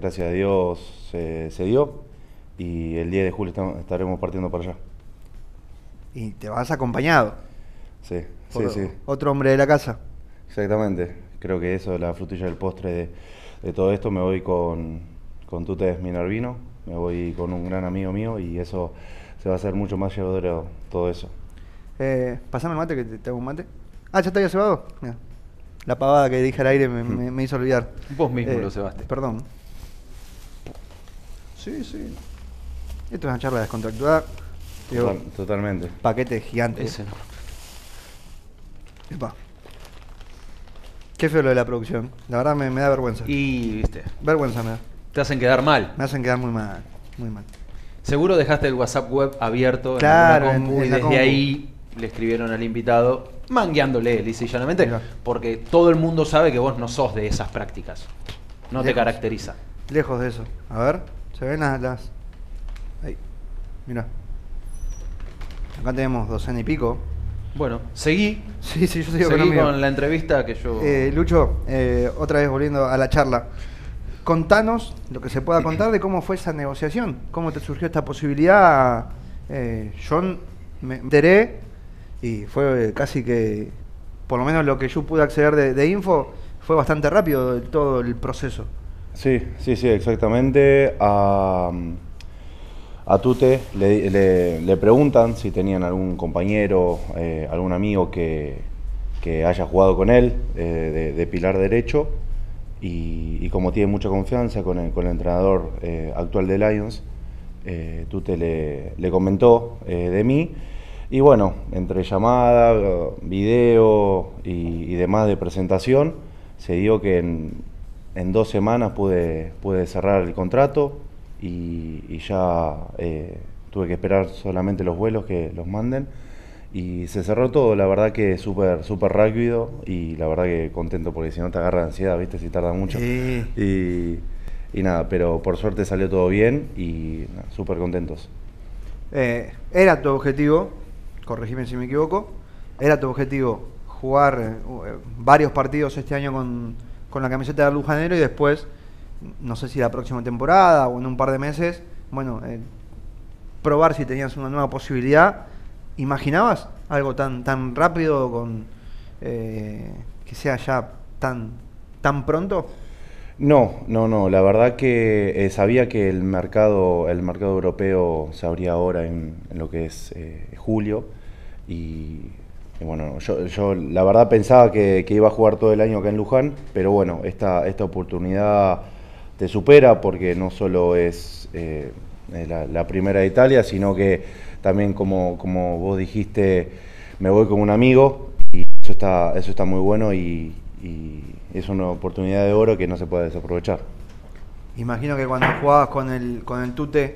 gracias a Dios se dio y el 10 de julio estaremos partiendo para allá. Y te vas acompañado Sí, por sí, sí, otro hombre de la casa. exactamente. Creo que eso es la frutilla del postre de todo esto. Me voy con Tute Minervino, me voy con un gran amigo mío y eso se va a hacer mucho más llevadero todo eso. Pasame el mate, que te hago un mate. Ah, ¿ya te había cebado? Mira, la pavada que dije al aire me hizo olvidar. Vos mismo lo cebaste. Perdón. Sí, sí. Esto es una charla descontracturada. Digo, Totalmente. paquete gigante. Ese no. Epa. Qué feo lo de la producción. La verdad me da vergüenza. Y, viste, Vergüenza me da. te hacen quedar mal. Me hacen quedar muy mal. Muy mal. Seguro dejaste el WhatsApp web abierto Claro, en alguna compu en y la desde compu. ahí le escribieron al invitado, mangueándole lisa y llanamente, Mirá. porque todo el mundo sabe que vos no sos de esas prácticas. No te Lejos. caracteriza. Lejos de eso. A ver, ¿se ven las...? Ahí. Mirá. Acá tenemos 200 y pico. Bueno, seguí Sí, sí, yo sigo con lo mío. con la entrevista que yo... Lucho, otra vez volviendo a la charla. Contanos lo que se pueda contar de cómo fue esa negociación. ¿Cómo te surgió esta posibilidad? Yo me enteré y fue casi que, por lo menos lo que yo pude acceder de info, fue bastante rápido todo el proceso. Sí, sí, sí, exactamente. A Tute le preguntan si tenían algún compañero, algún amigo que haya jugado con él de pilar derecho y como tiene mucha confianza con el entrenador actual de Lions, Tute le comentó de mí y bueno, entre llamada, video y demás de presentación, se dio que en 2 semanas pude cerrar el contrato y ya tuve que esperar solamente los vuelos que los manden y se cerró todo. La verdad que súper rápido y la verdad que contento porque si no te agarra ansiedad, viste, si tarda mucho. Y nada, pero por suerte salió todo bien y súper contentos. Era tu objetivo, corregime si me equivoco, era tu objetivo jugar varios partidos este año con la camiseta de Lujanero y después, no sé si la próxima temporada o en un par de meses, bueno, probar si tenías una nueva posibilidad. ¿Imaginabas algo tan rápido con que sea ya tan pronto? No, la verdad que sabía que el mercado europeo se abría ahora en lo que es julio y bueno, yo la verdad pensaba que iba a jugar todo el año acá en Luján, pero bueno, esta oportunidad te supera porque no solo es la primera de Italia, sino que también como vos dijiste, me voy con un amigo y eso está muy bueno y es una oportunidad de oro que no se puede desaprovechar. Imagino que cuando jugabas con el Tute,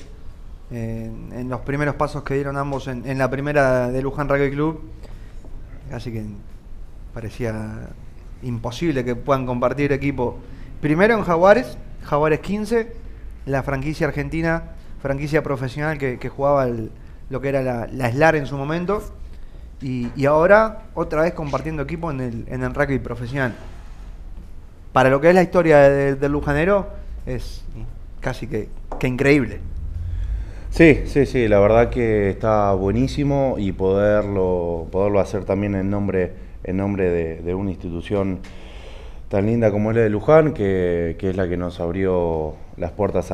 en los primeros pasos que dieron ambos en la primera de Luján Rugby Club, casi que parecía imposible que puedan compartir equipo. Primero en Jaguares 15, la franquicia argentina, franquicia profesional que jugaba lo que era la SLAR en su momento, y ahora otra vez compartiendo equipo en el rugby profesional. Para lo que es la historia del Lujanero, es casi que increíble. Sí, la verdad que está buenísimo y poderlo hacer también en nombre de una institución tan linda como es la de Luján, que es la que nos abrió las puertas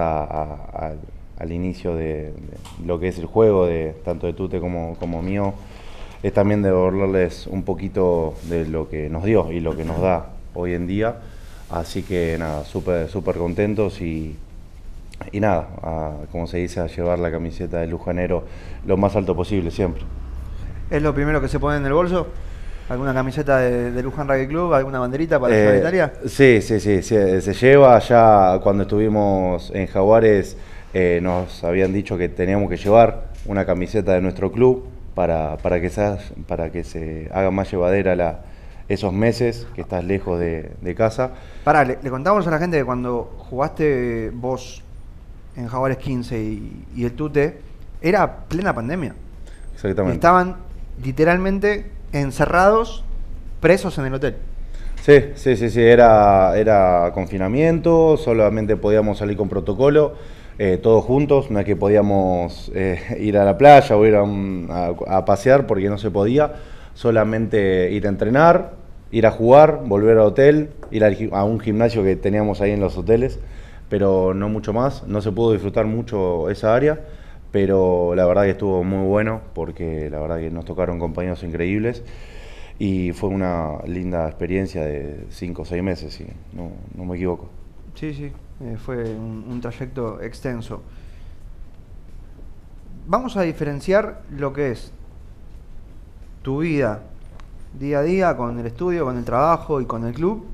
al inicio de lo que es el juego, tanto de Tute como mío, es también devolverles un poquito de lo que nos dio y lo que nos da hoy en día. Así que nada, súper contentos y nada, como se dice, a llevar la camiseta de Lujanero lo más alto posible siempre. ¿Es lo primero que se pone en el bolso? ¿Alguna camiseta de Luján Rugby Club? ¿Alguna banderita para llevar a Italia? Sí, se lleva. Ya cuando estuvimos en Jaguares nos habían dicho que teníamos que llevar una camiseta de nuestro club para que se haga más llevadera esos meses que estás lejos de casa. Pará, le contamos a la gente que cuando jugaste vos en Jaguares 15 y el Tute, era plena pandemia. Exactamente. Estaban literalmente encerrados, presos en el hotel. Sí, era confinamiento, solamente podíamos salir con protocolo, todos juntos, no es que podíamos ir a la playa o ir a pasear porque no se podía, solamente ir a entrenar, ir a jugar, volver al hotel, ir a un gimnasio que teníamos ahí en los hoteles, pero no mucho más, no se pudo disfrutar mucho esa área, pero la verdad que estuvo muy bueno porque la verdad que nos tocaron compañeros increíbles. Y fue una linda experiencia de 5 o 6 meses, si no me equivoco. Sí, fue un trayecto extenso. Vamos a diferenciar lo que es tu vida día a día con el estudio, con el trabajo y con el club,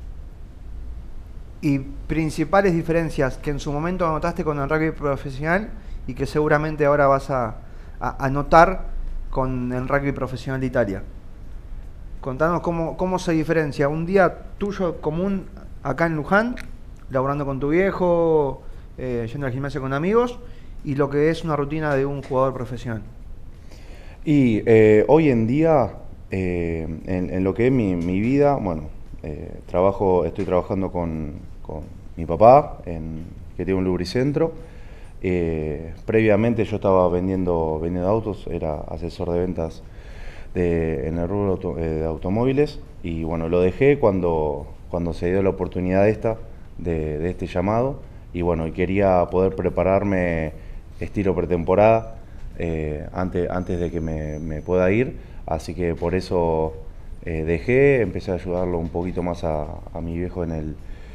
y principales diferencias que en su momento notaste con el rugby profesional y que seguramente ahora vas a notar con el rugby profesional de Italia. Contanos cómo se diferencia un día tuyo común acá en Luján, laburando con tu viejo, yendo al gimnasio con amigos, y lo que es una rutina de un jugador profesional. Y hoy en día, en lo que es mi vida, bueno, estoy trabajando con mi papá, que tiene un lubricentro. Previamente yo estaba vendiendo autos, era asesor de ventas en el rubro de automóviles, y bueno, lo dejé cuando se dio la oportunidad de este llamado, y bueno, quería poder prepararme estilo pretemporada antes de que me pueda ir, así que por eso dejé, empecé a ayudarlo un poquito más a mi viejo en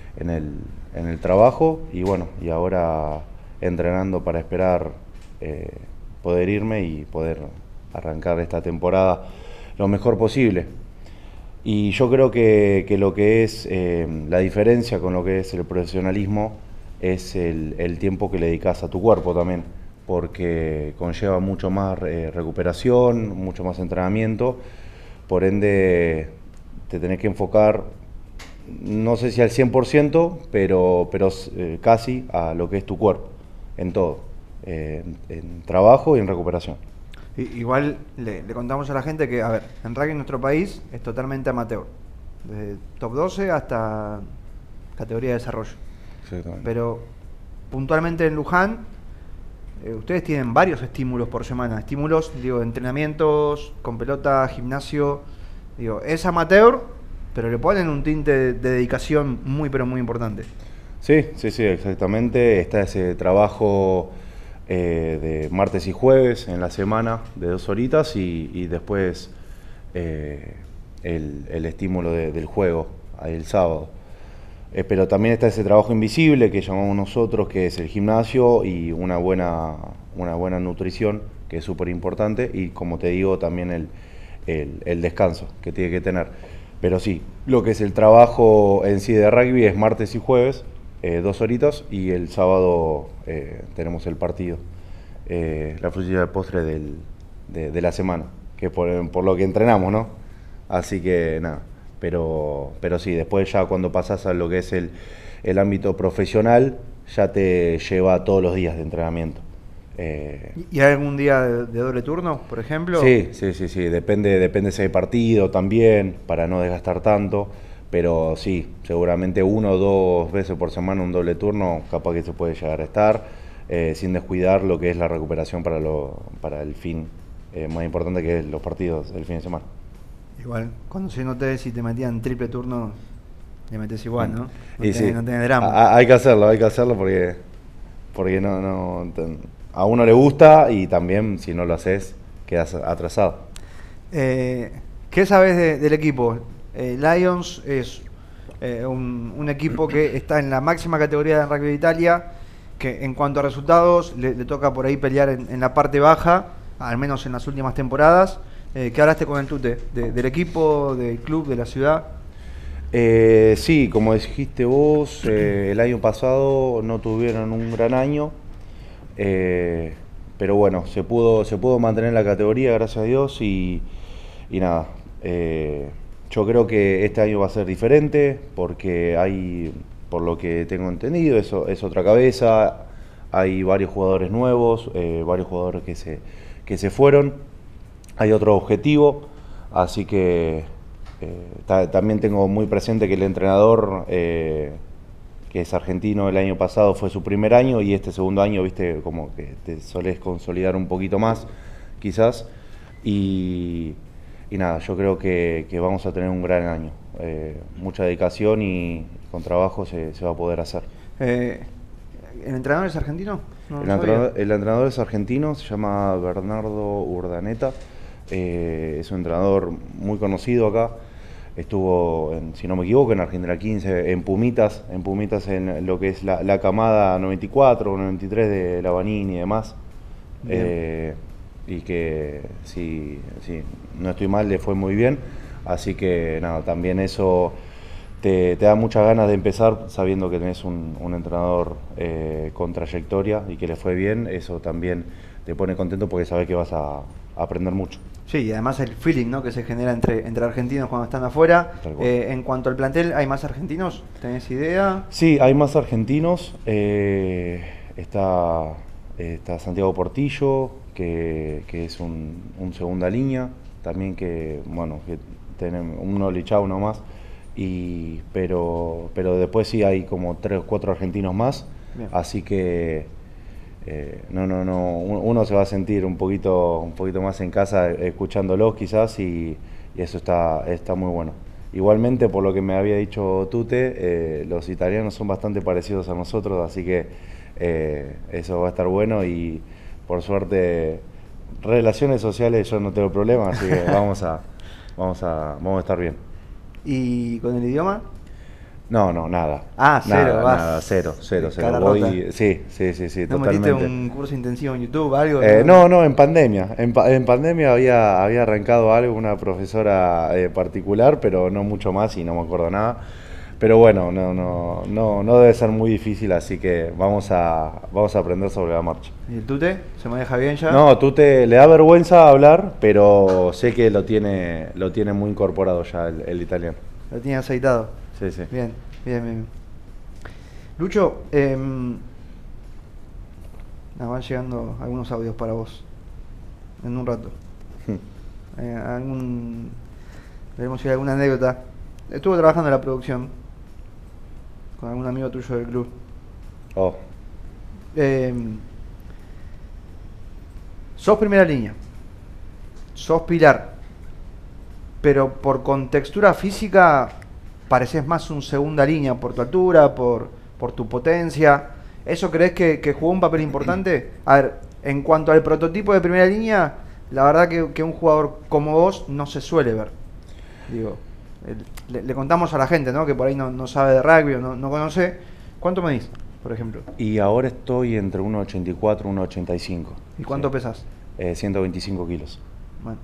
el trabajo, y bueno, y ahora entrenando para esperar poder irme y poder arrancar esta temporada lo mejor posible. Y yo creo que lo que es la diferencia con lo que es el profesionalismo es el tiempo que le dedicas a tu cuerpo también, porque conlleva mucho más recuperación, mucho más entrenamiento, por ende te tenés que enfocar, no sé si al 100%, pero casi a lo que es tu cuerpo, en todo, en trabajo y en recuperación. Igual le contamos a la gente que, a ver, en rugby en nuestro país es totalmente amateur, desde top 12 hasta categoría de desarrollo. Pero puntualmente en Luján, ustedes tienen varios estímulos por semana, estímulos, digo, entrenamientos, con pelota, gimnasio, digo, es amateur, pero le ponen un tinte de dedicación muy, pero muy importante. Sí, exactamente, está ese trabajo de martes y jueves en la semana de 2 horitas y después el estímulo del juego el sábado. Pero también está ese trabajo invisible que llamamos nosotros, que es el gimnasio y una buena nutrición, que es súper importante, y como te digo, también el descanso que tiene que tener. Pero sí, lo que es el trabajo en sí de rugby es martes y jueves, 2 horitas, y el sábado tenemos el partido, la frutilla de postre de la semana, que por lo que entrenamos, ¿no? Así que nada, pero sí, después ya cuando pasás a lo que es el ámbito profesional, ya te lleva todos los días de entrenamiento. ¿Y hay algún día de doble turno, por ejemplo? Sí, depende si hay partido también, para no desgastar tanto. Pero sí, seguramente 1 o 2 veces por semana un doble turno capaz que se puede llegar a estar, sin descuidar lo que es la recuperación para el fin más importante, que es los partidos del fin de semana. Igual, cuando se note si te metían triple turno, le metes igual, ¿no? Y sí, no tenés drama. Hay que hacerlo porque a uno le gusta, y también si no lo haces quedas atrasado. ¿Qué sabes del equipo? Lions es un equipo que está en la máxima categoría de rugby de Italia, que en cuanto a resultados le toca por ahí pelear en la parte baja, al menos en las últimas temporadas. ¿Qué hablaste con el Tute? ¿Del equipo, del club, de la ciudad? Sí, como dijiste vos, el año pasado no tuvieron un gran año, pero bueno, se pudo mantener la categoría, gracias a Dios, y nada. Yo creo que este año va a ser diferente porque hay, por lo que tengo entendido, es otra cabeza, hay varios jugadores nuevos, varios jugadores que se fueron, hay otro objetivo, así que También tengo muy presente que el entrenador, que es argentino, el año pasado fue su primer año y este segundo año, viste, como que te solés consolidar un poquito más, quizás. Y nada, yo creo que vamos a tener un gran año. Mucha dedicación y con trabajo se va a poder hacer. ¿El entrenador es argentino? No El lo sabía. entrenador es argentino, se llama Bernardo Urdaneta. Es un entrenador muy conocido acá. Estuvo, si no me equivoco, en Argentina 15, en Pumitas en lo que es la camada 94 93 de Lavanini y demás. Y que si no estoy mal, le fue muy bien. Así que nada, también eso te da muchas ganas de empezar sabiendo que tenés un entrenador con trayectoria y que le fue bien. Eso también te pone contento porque sabes que vas a aprender mucho. Sí, y además el feeling, ¿no?, que se genera entre argentinos cuando están afuera. En cuanto al plantel, ¿hay más argentinos? ¿Tenés idea? Sí, hay más argentinos. Está Santiago Portillo, que es un segunda línea. También que, bueno, que tenemos uno Lichau, uno más. Pero después sí hay como 3 o 4 argentinos más. Bien. Así que uno se va a sentir un poquito más en casa escuchándolos quizás y eso está muy bueno. Igualmente, por lo que me había dicho Tute, los italianos son bastante parecidos a nosotros, así que eso va a estar bueno y por suerte relaciones sociales yo no tengo problema, así que vamos a estar bien. ¿Y con el idioma? No, nada. Ah, cero, nada, cero. Voy, sí, ¿No totalmente. metiste un curso intensivo en YouTube, algo? No, en pandemia. En pandemia había arrancado algo, una profesora particular, pero no mucho más y no me acuerdo nada. Pero bueno, no debe ser muy difícil, así que vamos a aprender sobre la marcha. ¿Y el Tute? ¿Se maneja bien ya? No, Tute le da vergüenza hablar, pero sé que lo tiene muy incorporado ya el italiano. Lo tiene aceitado. Sí. Bien. Lucho, nos van llegando algunos audios para vos en un rato. Veremos si hay alguna anécdota. Estuve trabajando en la producción con algún amigo tuyo del club. Sos primera línea, sos pilar, pero por contextura física pareces más un segunda línea por tu altura, por tu potencia. ¿Eso crees que jugó un papel importante? A ver, en cuanto al prototipo de primera línea, la verdad que un jugador como vos no se suele ver. Digo, le contamos a la gente, ¿no?, que por ahí no sabe de rugby o no conoce. ¿Cuánto medís, por ejemplo? Y ahora estoy entre 1,84 y 1,85. ¿Y cuánto pesás? 125 kilos. Bueno.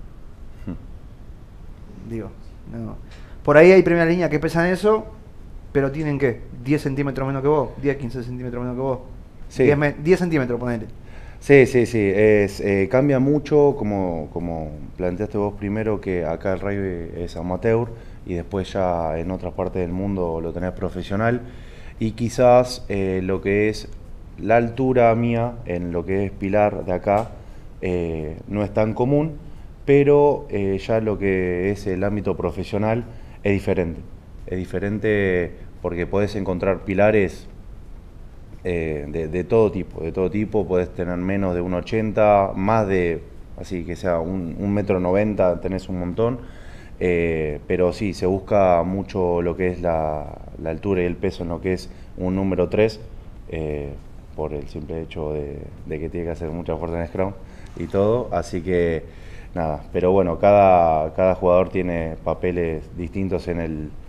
Digo, no. Por ahí hay primera línea que pesan eso, pero tienen, ¿qué? 10 centímetros menos que vos, 10, 15 centímetros menos que vos. Sí. 10 centímetros, ponele. Sí. Cambia mucho, como planteaste vos primero, que acá el rugby es amateur y después ya en otras partes del mundo lo tenés profesional. Y quizás lo que es la altura mía, en lo que es pilar de acá, no es tan común, pero ya lo que es el ámbito profesional es diferente. Es diferente porque podés encontrar pilares de todo tipo, podés tener menos de 1,80, más de, así que sea 1,90 m, tenés un montón, pero sí, se busca mucho lo que es la altura y el peso en lo que es un número 3, por el simple hecho de que tiene que hacer mucha fuerza en scrum y todo, así que nada, pero bueno, cada jugador tiene papeles distintos en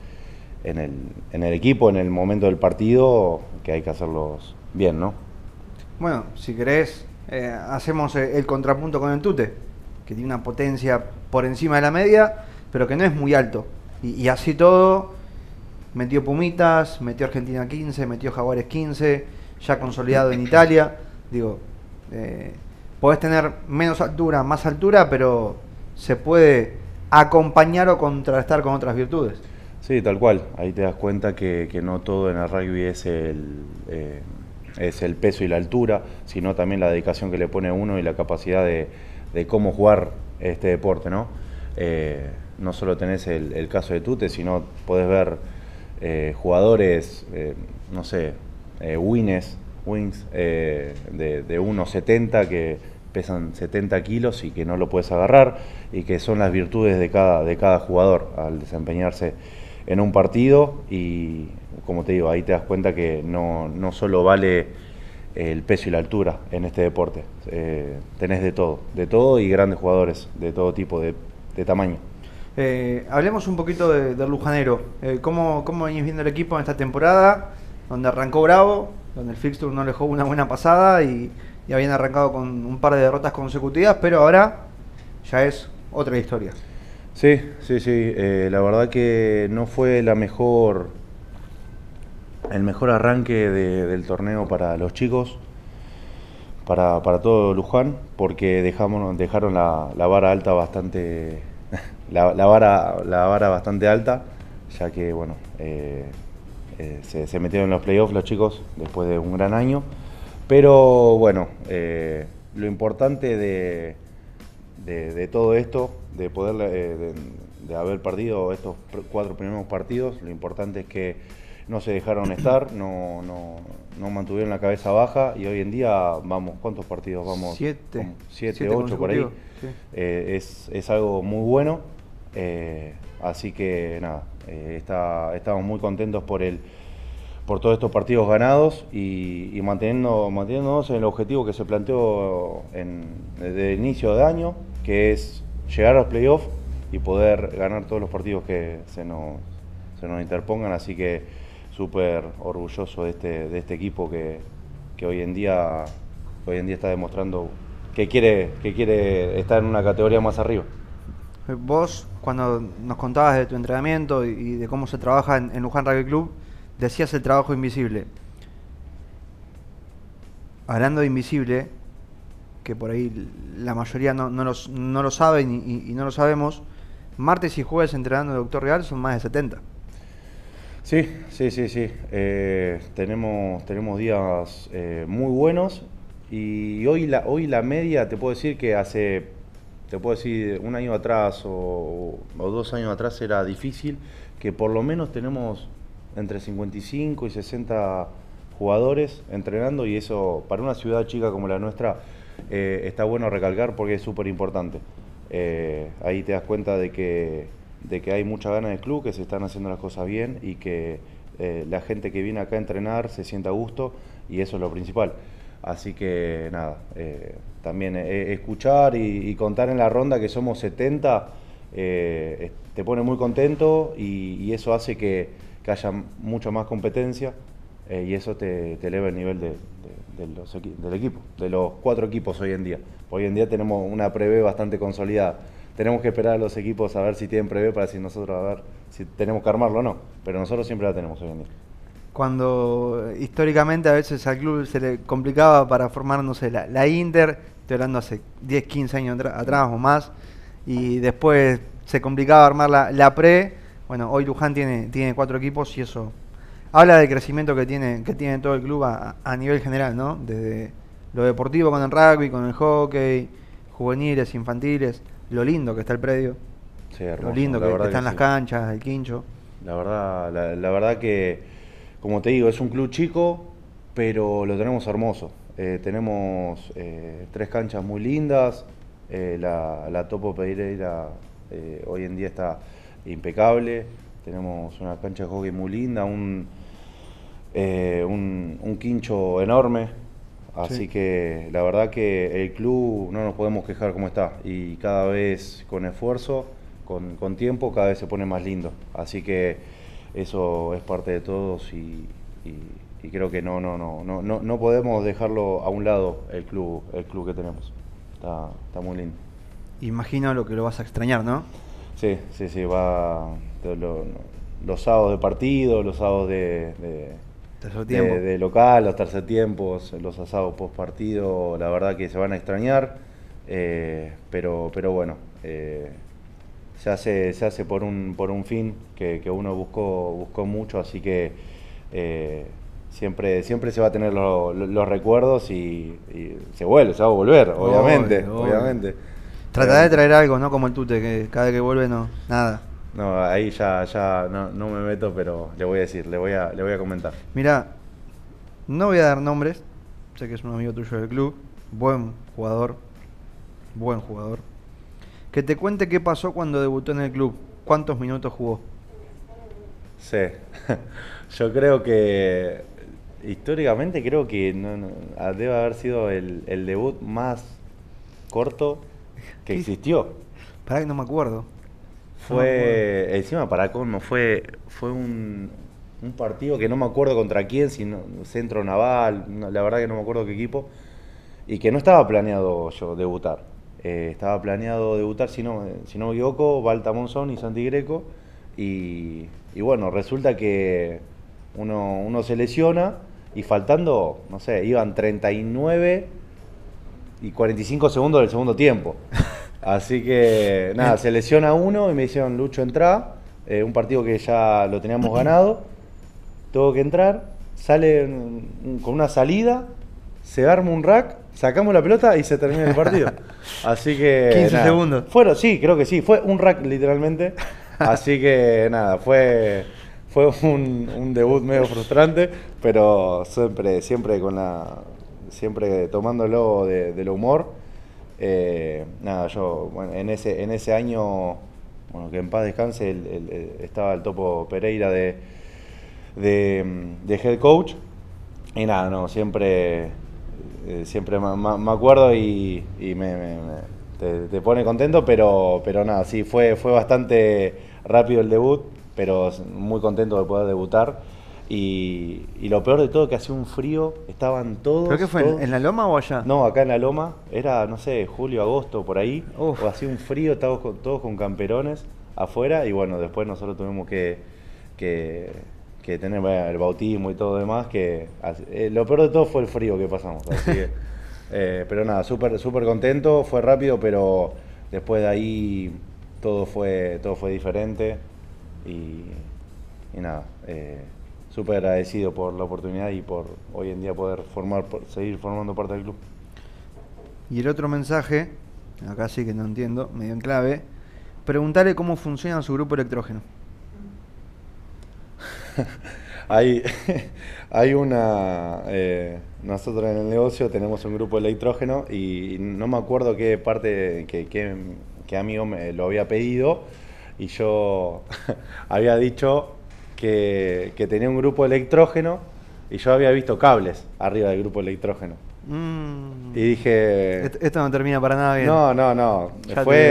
el equipo, en el momento del partido, que hay que hacerlos bien, ¿no? Bueno, si querés, hacemos el contrapunto con el Tute, que tiene una potencia por encima de la media, pero que no es muy alto. Y así todo, metió Pumitas, metió Argentina 15, metió Jaguares 15, ya consolidado en Italia. Digo, podés tener menos altura, más altura, pero se puede acompañar o contrastar con otras virtudes. Sí, tal cual. Ahí te das cuenta que no todo en el rugby es el peso y la altura, sino también la dedicación que le pone uno y la capacidad de cómo jugar este deporte, ¿no? no solo tenés el caso de Tute, sino podés ver jugadores, no sé, wings de 1,70 que pesan 70 kilos y que no lo puedes agarrar, y que son las virtudes de cada jugador al desempeñarse en un partido. Y como te digo, ahí te das cuenta que no solo vale el peso y la altura en este deporte, tenés de todo y grandes jugadores de todo tipo, de tamaño. Hablemos un poquito del Lujanero. ¿Cómo venís viendo el equipo en esta temporada? Donde arrancó bravo, donde el fixture no le dejó una buena pasada y habían arrancado con un par de derrotas consecutivas, pero ahora ya es otra historia. Sí. La verdad que no fue el mejor arranque del torneo para los chicos, para todo Luján, porque dejaron la vara alta bastante, la vara bastante alta, ya que bueno, se metieron en los playoffs los chicos después de un gran año. Pero bueno, lo importante de todo esto, de poder de haber perdido estos 4 primeros partidos, lo importante es que no se dejaron estar, no mantuvieron la cabeza baja, y hoy en día vamos, ¿cuántos partidos vamos? 7, 8 por ahí. Sí. Es algo muy bueno, así que nada, estamos muy contentos por todos estos partidos ganados y manteniéndonos en el objetivo que se planteó desde el inicio de año, que es llegar a los playoffs y poder ganar todos los partidos que se nos interpongan. Así que súper orgulloso de este equipo que hoy en día está demostrando que quiere estar en una categoría más arriba. Vos, cuando nos contabas de tu entrenamiento y de cómo se trabaja en Luján Rugby Club, decías el trabajo invisible. Hablando de invisible, que por ahí la mayoría no lo saben y no lo sabemos, martes y jueves entrenando el Doctor Real son más de 70. Sí. Tenemos días muy buenos, y hoy la media, te puedo decir que un año atrás o 2 años atrás era difícil, que por lo menos tenemos entre 55 y 60 jugadores entrenando, y eso para una ciudad chica como la nuestra está bueno recalcar, porque es súper importante. Ahí te das cuenta de que hay mucha ganas del club, que se están haciendo las cosas bien, y que la gente que viene acá a entrenar se sienta a gusto, y eso es lo principal. Así que nada, también escuchar y contar en la ronda que somos 70 te pone muy contento, y eso hace que haya mucha más competencia, y eso te eleva el nivel del equipo, de los 4 equipos hoy en día. Hoy en día tenemos una pre-B bastante consolidada. Tenemos que esperar a los equipos a ver si tienen pre-B para decir nosotros a ver si tenemos que armarlo o no, pero nosotros siempre la tenemos hoy en día. Cuando históricamente a veces al club se le complicaba para formar, no sé, la Inter, estoy hablando hace 10, 15 años atrás o más, y después se complicaba armar la pre. Bueno, hoy Luján tiene 4 equipos, y eso habla del crecimiento que tiene todo el club a nivel general, ¿no? Desde lo deportivo con el rugby, con el hockey, juveniles, infantiles, lo lindo que está el predio, sí, hermoso, lo lindo que están las canchas, el quincho. La verdad que, como te digo, es un club chico, pero lo tenemos hermoso. Tenemos 3 canchas muy lindas, la Topo Pereira hoy en día está impecable. Tenemos una cancha de hockey muy linda, un quincho enorme, así sí. Que la verdad que el club no nos podemos quejar como está, y cada vez con esfuerzo, con tiempo, cada vez se pone más lindo, así que eso es parte de todos, y creo que no podemos dejarlo a un lado el club que tenemos. Está muy lindo. Imagino lo que lo vas a extrañar, ¿no? Sí, va los sábados de partido, los sábados de local, los tercer tiempos, los asados post partido, la verdad que se van a extrañar, pero bueno, se hace por un fin que uno buscó mucho, así que siempre se va a tener los recuerdos, y se va a volver, obviamente. Tratá de traer algo, ¿no? Como el Tute, que cada vez que vuelve no, nada. No, ahí ya no me meto, pero le voy a decir, le voy a comentar. Mirá, no voy a dar nombres, sé que es un amigo tuyo del club, buen jugador, que te cuente qué pasó cuando debutó en el club, cuántos minutos jugó. Sí, yo creo que históricamente creo que debe haber sido el debut más corto que ¿Qué? existió. Pará que no me acuerdo. Fue, encima para colmo, fue un partido que no me acuerdo contra quién, sino Centro Naval, la verdad que no me acuerdo qué equipo, y que no estaba planeado yo debutar. Estaba planeado debutar, si no me equivoco, Balta Monzón y Santi Greco, y bueno, resulta que uno se lesiona y faltando, no sé, iban 39 y 45 segundos del segundo tiempo. Así que nada, se lesiona uno y me dijeron, Lucho, entrá, un partido que ya lo teníamos ganado, tengo que entrar, sale con una salida, se arma un rack, sacamos la pelota y se termina el partido. Así que 15 nada, segundos. Sí, creo que sí, fue un rack literalmente. Así que nada, fue un debut medio frustrante, pero siempre tomándolo de lo humor. Nada, yo bueno, en ese año, bueno, que en paz descanse, estaba el Topo Pereira de head coach, y nada, no, siempre me acuerdo y te pone contento, pero nada, sí, fue bastante rápido el debut, pero muy contento de poder debutar. Y lo peor de todo, que hacía un frío, estaban todos... ¿Pero qué fue? todos, ¿En la Loma o allá? No, acá en la Loma, era, no sé, julio, agosto, por ahí. Uf. O hacía un frío, estábamos todos con camperones afuera, y bueno, después nosotros tuvimos que tener el bautismo y todo demás, lo peor de todo fue el frío que pasamos, así que... pero nada, súper contento, fue rápido, pero después de ahí todo fue diferente, y nada... súper agradecido por la oportunidad y por hoy en día poder seguir formando parte del club. Y el otro mensaje, acá sí que no entiendo, medio en clave, preguntarle cómo funciona su grupo electrógeno. Hay nosotros en el negocio tenemos un grupo de electrógeno y no me acuerdo qué parte, qué amigo me lo había pedido, y yo había dicho que tenía un grupo de electrógeno y yo había visto cables arriba del grupo de electrógeno. Y dije... Esto no termina para nada bien. No. Ya Fue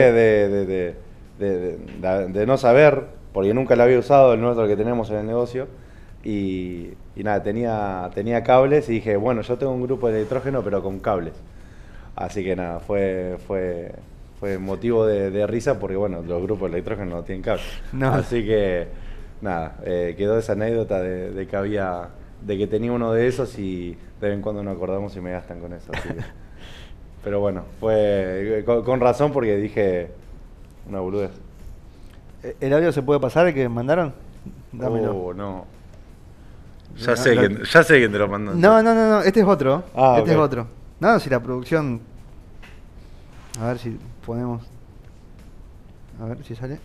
de no saber, porque nunca lo había usado, el nuestro que tenemos en el negocio. Y nada, tenía cables y dije, bueno, yo tengo un grupo de electrógeno pero con cables. Así que nada, fue motivo de risa porque bueno, los grupos de electrógeno no tienen cables. No. Así que nada, quedó esa anécdota de que tenía uno de esos, y de vez en cuando nos acordamos y me gastan con eso. Así que, pero bueno, fue con razón, porque dije una boludez. ¿El audio se puede pasar, el que mandaron? Dámelo. No. Ya sé quién te lo mandó. No, este es otro. Okay. Es otro. No, si la producción... A ver si podemos... A ver si sale.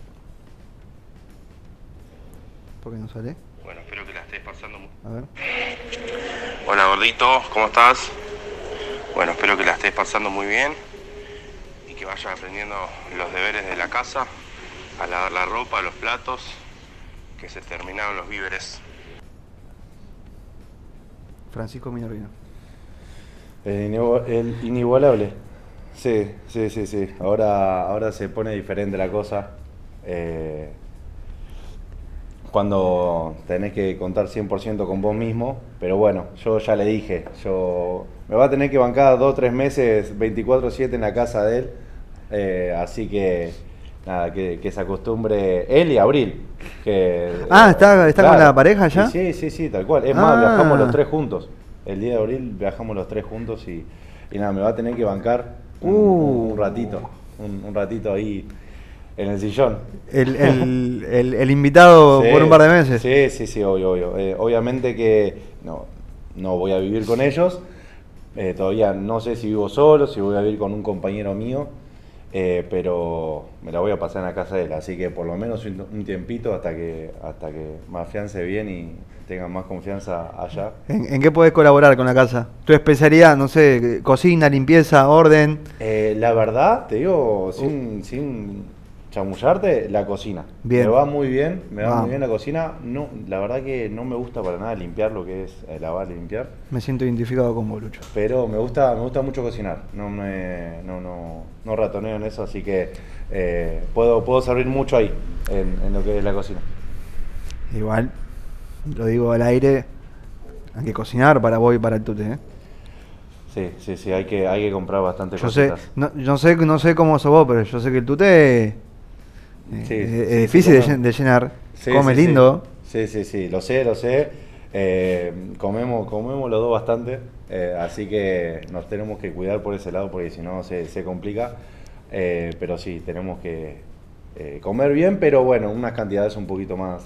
¿Por qué no sale? Bueno, espero que la estés pasando muy... A ver. Hola gordito, ¿cómo estás? Bueno, espero que la estés pasando muy bien y que vayas aprendiendo los deberes de la casa, a lavar la ropa, los platos, que se terminaron los víveres. Francisco Minervino. El inigualable. Sí. Ahora se pone diferente la cosa. Cuando tenés que contar 100% con vos mismo, pero bueno, yo ya le dije, me va a tener que bancar 2 o 3 meses 24/7 en la casa de él, así que nada, que se acostumbre él y Abril. ¿Está claro, con la pareja ya? Sí, tal cual. Es más, viajamos los 3 juntos. El día de Abril viajamos los 3 juntos y nada, me va a tener que bancar un ratito ahí en el sillón. El invitado por un par de meses. Sí, obvio. Obviamente que no voy a vivir con ellos. Todavía no sé si vivo solo, si voy a vivir con un compañero mío. pero me la voy a pasar en la casa de él, así que por lo menos un tiempito hasta que me afiance bien y tenga más confianza allá. ¿En qué podés colaborar con la casa? ¿Tu especialidad, no sé, cocina, limpieza, orden? La verdad, te digo, sin chamullarte, la cocina. Bien. Me va muy bien, la cocina. No, la verdad que no me gusta para nada limpiar lo que es lavar y limpiar. Me siento identificado con vos, Lucho. Pero me gusta mucho cocinar. No ratoneo en eso, así que puedo servir mucho ahí, en lo que es la cocina. Igual, lo digo al aire, hay que cocinar para vos y para el Tute, ¿eh? Sí, hay que comprar bastante Yo sé, cositas. no sé cómo sos vos, pero yo sé que el Tute es difícil de llenar. Come lindo. Sí, lo sé. Comemos los dos bastante, así que nos tenemos que cuidar por ese lado porque si no se complica. Pero sí, tenemos que comer bien, pero bueno, unas cantidades un poquito más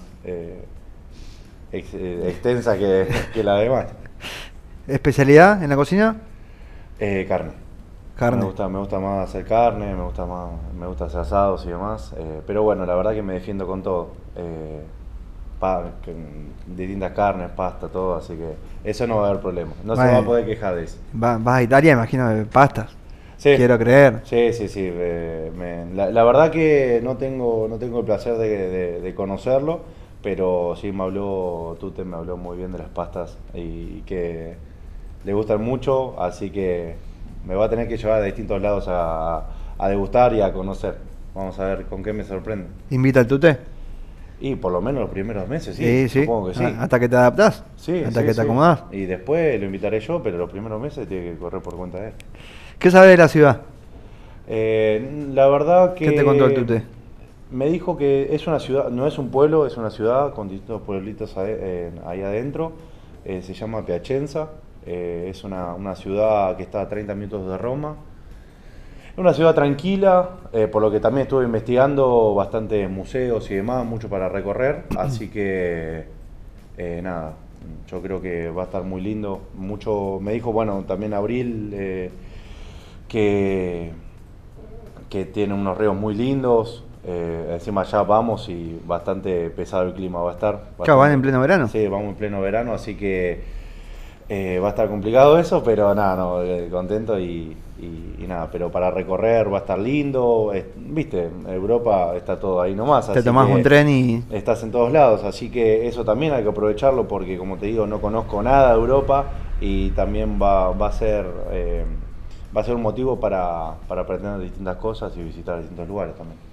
extensas que la demás. ¿Especialidad en la cocina? Carne. Me gusta más hacer carne, me gusta hacer asados y demás. Pero bueno, la verdad que me defiendo con todo. Distintas carnes, pasta, todo, así que eso no va a haber problema. No se va a poder quejar de eso. Vas a Italia, imagino, de pastas. Sí. Quiero creer. Sí. La verdad que no tengo el placer de conocerlo, pero sí Tute me habló muy bien de las pastas y que le gustan mucho, así que me va a tener que llevar a distintos lados a degustar y a conocer. Vamos a ver con qué me sorprende. ¿Invita al Tute? Y por lo menos los primeros meses, sí. Supongo que sí. ¿Hasta que te adaptás? Sí. ¿Hasta que te acomodás? Y después lo invitaré yo, pero los primeros meses tiene que correr por cuenta de él. ¿Qué sabes de la ciudad? La verdad que... ¿Qué te contó el Tute? Me dijo que es una ciudad, no es un pueblo, es una ciudad con distintos pueblitos ahí adentro. Se llama Piacenza. Es una ciudad que está a 30 minutos de Roma. Es una ciudad tranquila, por lo que también estuve investigando bastantes museos y demás, mucho para recorrer. Así que, nada, yo creo que va a estar muy lindo. Me dijo, bueno, también Abril, que tiene unos ríos muy lindos. Encima ya vamos y bastante pesado el clima va a estar. ¿Van en pleno verano? Sí, vamos en pleno verano, así que va a estar complicado eso, pero nada, contento y nada, pero para recorrer va a estar lindo. Viste, Europa está todo ahí nomás. Te tomás un tren y... Estás en todos lados, así que eso también hay que aprovecharlo porque, como te digo, no conozco nada de Europa y también va a ser un motivo para aprender distintas cosas y visitar distintos lugares también.